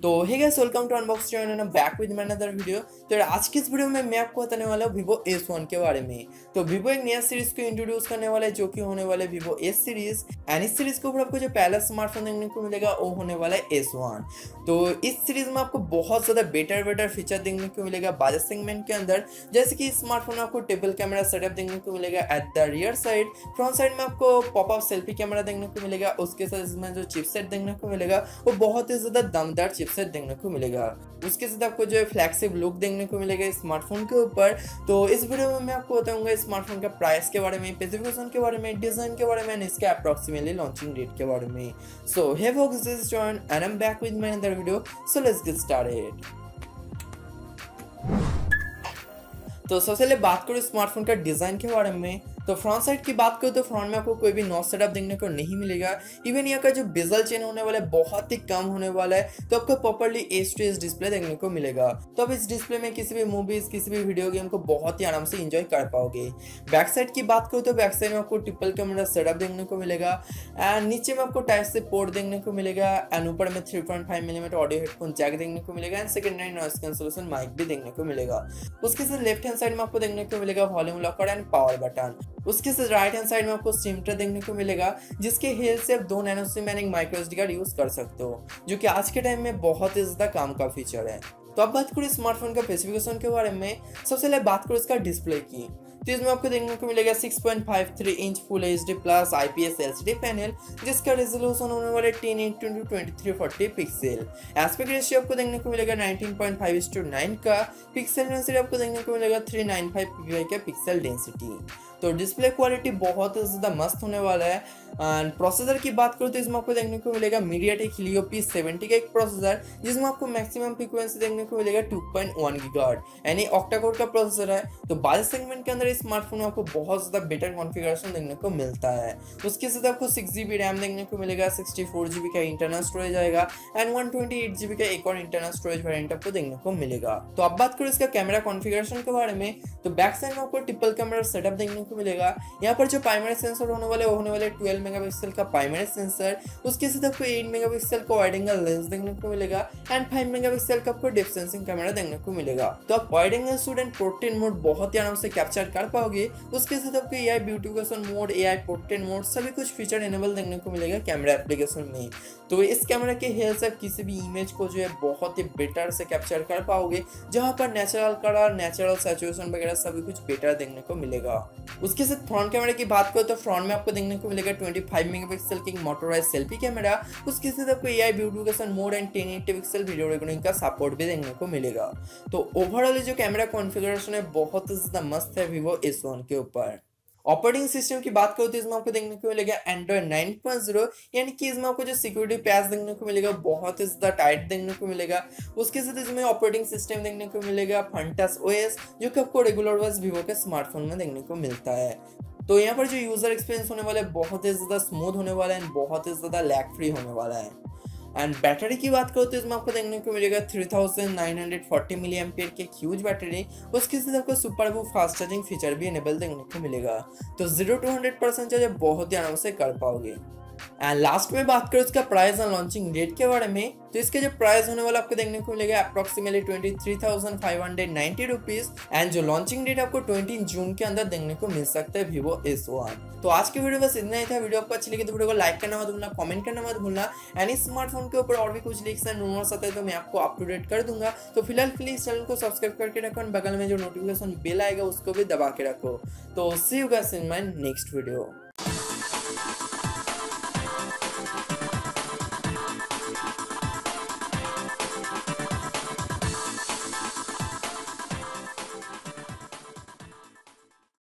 तो hey guys, welcome to unbox channel and back with my another video. तो आज की इस वीडियो में मैं आपको बताने वाला हूँ Vivo S1 के बारे में। तो Vivo एक नया सीरीज को इंट्रोड्यूस करने वाला है जो कि होने वाला है Vivo S सीरीज। एंड इस सीरीज के ऊपर आपको जो पहला स्मार्टफोन देखने को मिलेगा वो होने वाला है S1। तो इस सीरीज में आपको बहुत ज़्यादा बेटर फीचर देखने को मिलेगा बजट सेगमेंट के अंदर। जैसे कि इस स्मार्टफोन में आपको ट्रिपल कैमरा सेटअप देखने को मिलेगा at the rear side. Front side में आपको पॉपअप सेल्फी कैमरा देखने को मिलेगा। उसके साथ इसमें जो चिपसेट देखने को मिलेगा वो बहुत ही ज़्यादा दमदार चिपसेट देखने को मिलेगा। उसके साथ आपको जो है फ्लैगशिप लुक देखने को मिलेगा स्मार्टफोन के ऊपर। तो इस वीडियो में मैं आपको बताऊंगा स्मार्टफोन का प्राइस के बारे में, स्पेसिफिकेशन के बारे में, डिजाइन के बारे में, इसके अप्रॉक्सिमेटली लॉन्चिंग डेट के बारे में। सो हे folks, this is John and I'm back with my another video. So let's get started. तो सबसे पहले बात करूँ स्मार्टफोन का डिजाइन के बारे में। तो फ्रंट साइड की बात करूँ तो फ्रंट में आपको कोई भी नॉच सेटअप देखने को नहीं मिलेगा। इवन यहाँ का जो बेजल चेन होने वाला है बहुत ही कम होने वाला है। तो आपको properly edge to edge display देखने को मिलेगा। तो अब इस डिस्प्ले में किसी भी मूवीज, किसी भी वीडियो गेम को बहुत ही आराम से एंजॉय कर पाओगे। बैक साइड की बात करूँ तो बैक साइड में आपको ट्रिपल कैमरा सेटअप देखने को मिलेगा। एंड नीचे में आपको टाइप से पोर्ट देखने को मिलेगा। एंड ऊपर में 3.5 मिलीमीटर ऑडियो हेडफोन जैक देखने को मिलेगा। And secondary noise cancellation mic भी देखने को मिलेगा। उसके साथ लेफ्ट हैंड साइड में आपको देखने को मिलेगा volume rocker and power button. उसके साथ राइट हैंड साइड में आपको सिम ट्रे देखने को मिलेगा जिसके हेल्थ से आप 2 nano sim and micro SD card use कर सकते हो, जो कि आज के टाइम में बहुत ही ज्यादा काम का फीचर है। तो अब बात करूँ स्मार्टफोन का स्पेसिफिकेशन के बारे में। सबसे पहले बात करूँ इसका डिस्प्ले की। तो इसमें आपको देखने को मिलेगा 6.53 inch full HD plus IPS LCD panel जिसका रेजोल्यूशन होने वाला 1080x2340 पिक्सल। एस्पेक्ट रेशियो आपको देखने को मिलेगा 19.5:9 का। पिक्सल डेंसिटी आपको देखने को मिलेगा 395 ppi का पिक्सल डेंसिटी। तो डिस्प्ले क्वालिटी बहुत ज़्यादा मस्त होने वाला है। एंड प्रोसेसर की बात करूँ तो इसमें आपको देखने को मिलेगा मीडियाटेक Helio P70 का एक प्रोसेसर जिसमें आपको मैक्सिमम फ्रीक्वेंसी देखने को मिलेगा 2.1 गीगाहर्ट्ज यानी ऑक्टा कोर का प्रोसेसर है। तो बजट सेगमेंट के अंदर स्मार्टफोन में आपको बहुत ज़्यादा बेटर कॉन्फ़िगरेशन देखने को मिलता है। उसके साथ आपको 6GB रैम देखने को मिलेगा, 64GB का इंटरनल स्टोरेज आएगा एंड 128GB का एक और इंटरनल स्टोरेज वेरिएंट आपको देखने को मिलेगा। तो अब बात करूँ इसका कैमरा कॉन्फ़िगरेशन के बारे में। तो बैक साइड में आपको ट्रिपल कैमरा सेटअप देखने को मिलेगा। यहाँ पर जो प्राइमरी सेंसर होने वाले वो होने वाले 12 मेगापिक्सल का प्राइमरी सेंसर। उसके साथ आपको 8 मेगापिक्सल का वाइड एंगल लेंस देखने को मिलेगा एंड 5 मेगापिक्सल का आपको डेप्थ सेंसिंग कैमरा देखने को मिलेगा। तो आप wide angle standard portrait mode बहुत ही आराम से कैप्चर कर पाओगे। उसके साथ आपको AI beautification mode, AI portrait mode सभी कुछ फीचर इनेबल देखने को मिलेगा कैमरा एप्लीकेशन में। तो इस कैमरा के हेल्प से आप किसी भी इमेज को जो है बहुत ही बेटर से कैप्चर कर पाओगे, जहाँ पर नेचुरल कलर, नेचुरल सैचुरेशन वगैरह सभी कुछ बेटर देखने को मिलेगा। उसके साथ फ्रंट कैमरा की बात करो तो फ्रंट में आपको देखने को मिलेगा 25 मेगापिक्सल की मोटोराइज सेल्फी कैमरा। उसके साथ आपको AI beautification mode and 1080 pixel video recording का सपोर्ट भी देखने को मिलेगा। तो ओवरऑल जो कैमरा कॉन्फ़िगरेशन है बहुत ज्यादा मस्त है Vivo S1 के ऊपर। ऑपरेटिंग सिस्टम की बात करो तो इसमें आपको देखने को मिलेगा Android 9.0 यानी कि इसमें आपको जो सिक्योरिटी पैच देखने को मिलेगा बहुत ही ज्यादा टाइट देखने को मिलेगा। उसके साथ इसमें ऑपरेटिंग सिस्टम देखने को मिलेगा फंटस OS जो कि आपको रेगुलर वाइज Vivo के स्मार्टफोन में देखने को मिलता है। तो यहाँ पर जो यूजर एक्सपीरियंस होने वाला है बहुत ही ज्यादा स्मूथ होने वाला है, बहुत ही ज्यादा लैग फ्री होने वाला है। एंड बैटरी की बात करो तो इसमें आपको देखने को मिलेगा 3940 मिली एम्पियर की ह्यूज बैटरी। उसके साथ आपको सुपर फास्ट चार्जिंग फीचर भी इनेबल देखने को मिलेगा। तो 0 to 100% चार्ज बहुत ही आराम से कर पाओगे। एंड लास्ट में बात करो इसका प्राइस और लॉन्चिंग डेट के बारे में। तो इसके जो प्राइस होने वाला आपको देखने को मिलेगा अप्रॉक्सीमेटली 23,590 रुपीज। एंड जो लॉन्चिंग डेट आपको 20 जून के अंदर देखने को मिल सकता है Vivo S1। तो आज की वीडियो बस इतना ही था। वीडियो आपको अच्छी लगी तो वीडियो को लाइक करना मत भूलना, कमेंट करना मत भूलना। एंड इस स्मार्टफोन के ऊपर और भी कुछ लीक्स एंड रूमर्स आते हैं तो मैं आपको अप टू डेट कर दूंगा। तो फिलहाल प्लीज चैनल को सब्सक्राइब करके रखो और बगल में जो नोटिफिकेशन बेल आएगा उसको भी दबा के रखो। तो see you guys in my next video.